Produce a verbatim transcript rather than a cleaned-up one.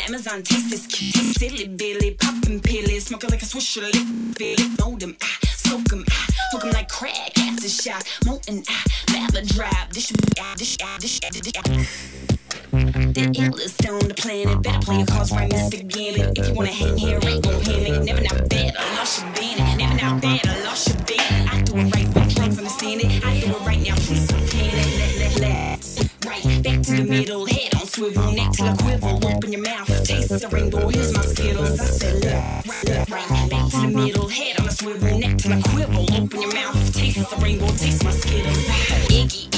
Amazon taste this kitty, silly Billy, poppin' pillies, smoking like a swisher lick, Billy, know them, ah, soak them, ah, hook them like crack, after shot, molten, ah, lava drive, this should be, ah, this, ah, this, ah, this, ah. The illest on the planet, better play your cards right, Mister Gambit. If you wanna hang here, ain't gon' hang it. Never not bad, I lost your band. Never not bad, I lost your band. I do it right, but drugs understand it. I do it right now, please stop playing it. Let, let, let. Right, back to the middle, head on swivel, neck to the quivel. Open your mouth, taste the rainbow, here's my Skittles. I said left, right, left, right, back to the middle, head on a swivel, neck to the quivel. Open your mouth, taste the rainbow, taste my Skittles. Iggy.